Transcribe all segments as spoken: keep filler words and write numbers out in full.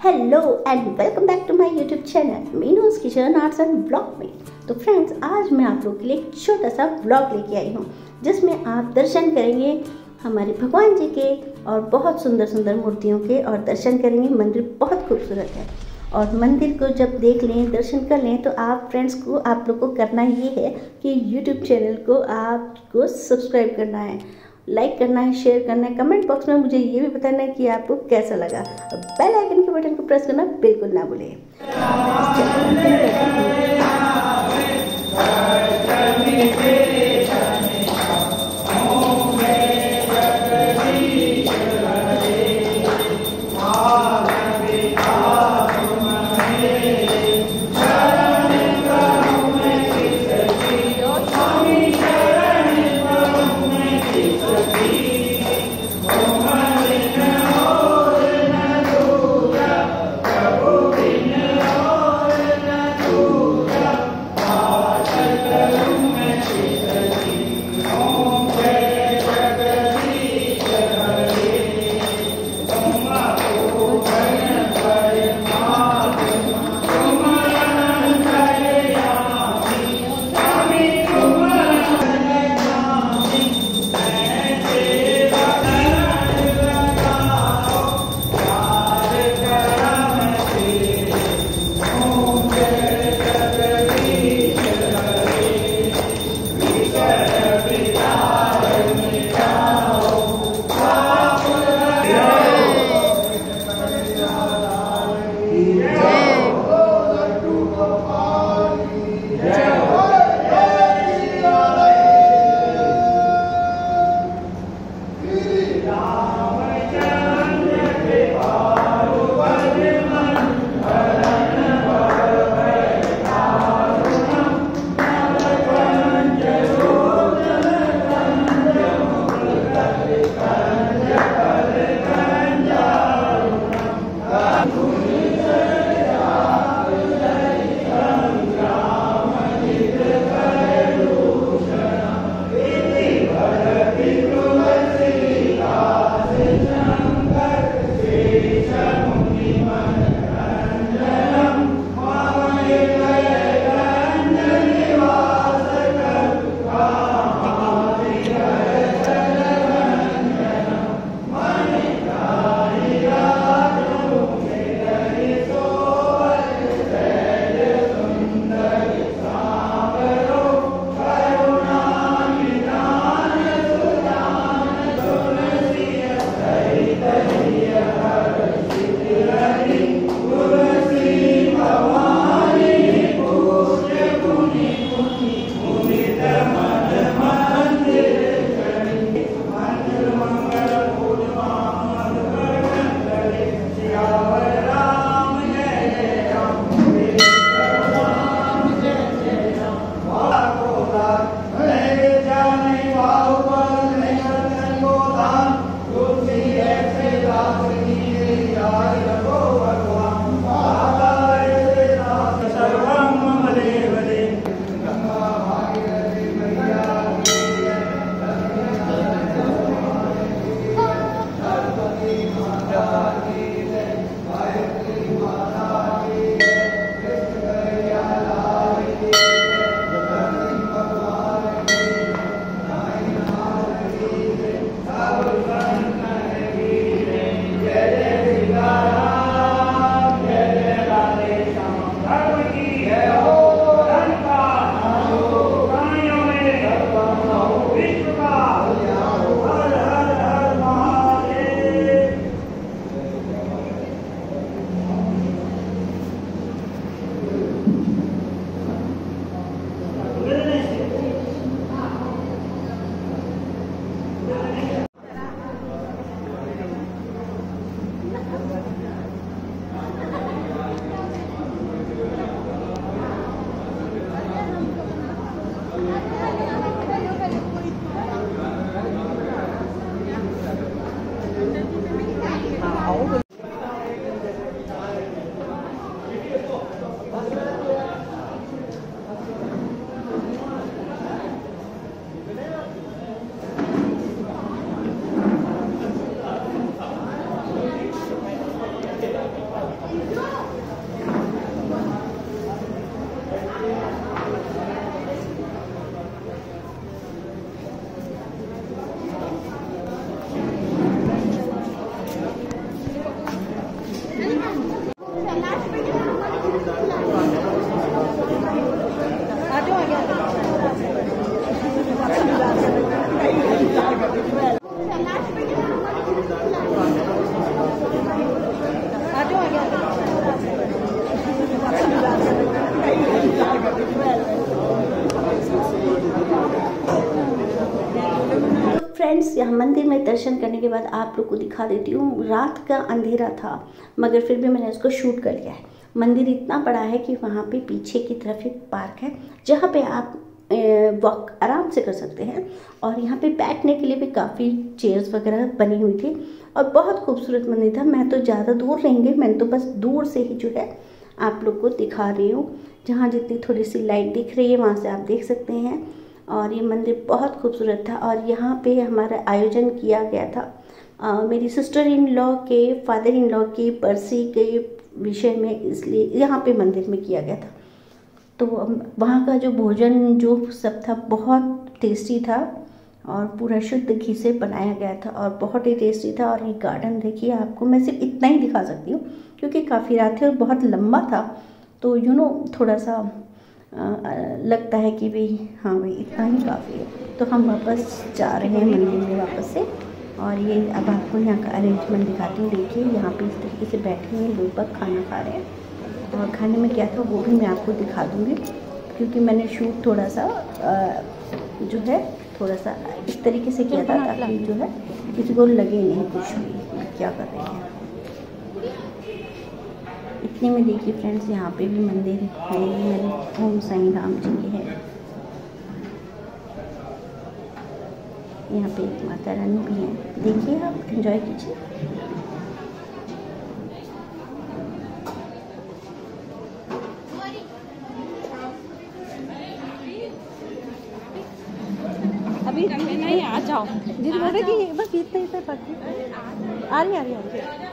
Hello and welcome back to my YouTube channel Meenu's kitchen arts and blog में। तो friends, आज मैं आप लोगों के लिए एक छोटा सा ब्लॉग लेके आई हूँ जिसमें आप दर्शन करेंगे हमारे भगवान जी के और बहुत सुंदर सुंदर मूर्तियों के, और दर्शन करेंगे। मंदिर बहुत खूबसूरत है और मंदिर को जब देख लें, दर्शन कर लें, तो आप फ्रेंड्स को आप लोग को करना ये है कि यूट्यूब चैनल को आपको सब्सक्राइब करना है, लाइक करना है, शेयर करना है, कमेंट बॉक्स में मुझे ये भी बताना है कि आपको कैसा लगा, और बेल आइकन के बटन को प्रेस करना बिल्कुल ना भूलें। फ्रेंड्स, यहाँ मंदिर में दर्शन करने के बाद आप लोग को दिखा देती हूँ। रात का अंधेरा था मगर फिर भी मैंने इसको शूट कर लिया है। मंदिर इतना बड़ा है कि वहाँ पे पीछे की तरफ एक पार्क है जहाँ पे आप वॉक आराम से कर सकते हैं, और यहाँ पे बैठने के लिए भी काफ़ी चेयर्स वगैरह बनी हुई थी और बहुत खूबसूरत मंदिर था। मैं तो ज़्यादा दूर नहीं गई, मैंने तो बस दूर से ही जो है आप लोग को दिखा रही हूँ। जहाँ जितनी थोड़ी सी लाइट दिख रही है वहाँ से आप देख सकते हैं। और ये मंदिर बहुत खूबसूरत था और यहाँ पे हमारा आयोजन किया गया था आ, मेरी सिस्टर इन लॉ के फादर इन लॉ की बरसी के विषय में, इसलिए यहाँ पे मंदिर में किया गया था। तो वहाँ का जो भोजन जो सब था बहुत टेस्टी था और पूरा शुद्ध घी से बनाया गया था और बहुत ही टेस्टी था। और ये गार्डन देखिए, आपको मैं सिर्फ इतना ही दिखा सकती हूँ क्योंकि काफ़ी रात है और बहुत लंबा था, तो यू नो थोड़ा सा आ, लगता है कि भाई हाँ भाई इतना ही काफ़ी है। तो हम वापस जा रहे हैं मंदिर में वापस से। और ये अब आपको यहाँ का अरेंजमेंट दिखाती हूँ। देखिए यहाँ पे इस तरीके से बैठे हुए लोग बाग खाना खा रहे हैं, और खाने में क्या था वो भी मैं आपको दिखा दूँगी क्योंकि मैंने शूट थोड़ा सा आ, जो है थोड़ा सा इस तरीके से किया था ताकि जो है किसी को लगे नहीं कुछ भी क्या कर रहे हैं। इतने में देखिए फ्रेंड्स, यहाँ पे भी मंदिर है, मेरे ओम साईं राम जी के है। यहाँ पे एक माता रानी भी है, देखिए आप एंजॉय कीजिए। अभी नहीं आ जाओ दीदी, बोले कि बस इतना इतना बाकी आ रही आ रही आ रही।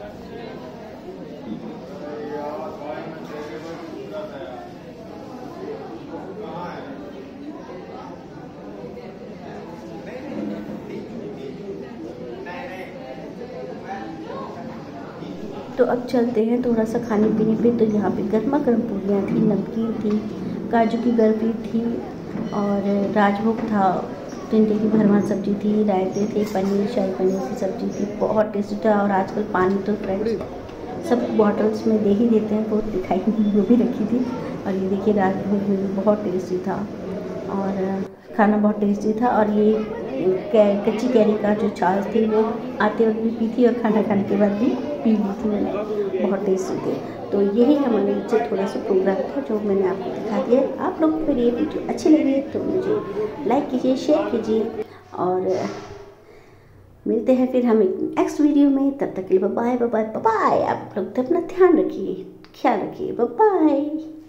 तो अब चलते हैं थोड़ा सा खाने पीने पे। तो यहाँ पे गर्मा गर्म पूरियाँ थी, नमकीन थी, काजू की बर्फी थी और राजभोग था, टिंडे की भरवा सब्जी थी, रायते थे, पनीर शाही पनीर की सब्जी थी, बहुत टेस्टी था। और आजकल पानी तो फ्रेंड्स सब बॉटल्स में दे ही देते हैं, वो दिखाई नहीं वो भी रखी थी। और ये देखिए राजभोग में भी बहुत टेस्टी था और खाना बहुत टेस्टी था। और ये कच्ची कैरी का जो छाछ थी वो आते वक्त भी पी थी और खाना खाने के बाद भी पी ली थी मैंने, बहुत टेस्टी थी। तो यही हमारे नीचे थोड़ा सा प्रोग्राम था जो मैंने आपको दिखा दिया। आप लोगों को ये वीडियो अच्छी लगी तो मुझे लाइक कीजिए, शेयर कीजिए और मिलते हैं फिर हम एक नेक्स्ट वीडियो में। तब तक के लिए बाय बाय बाय बाय। आप लोग तो अपना ध्यान रखिए, ख्याल रखिए, बाय बाय।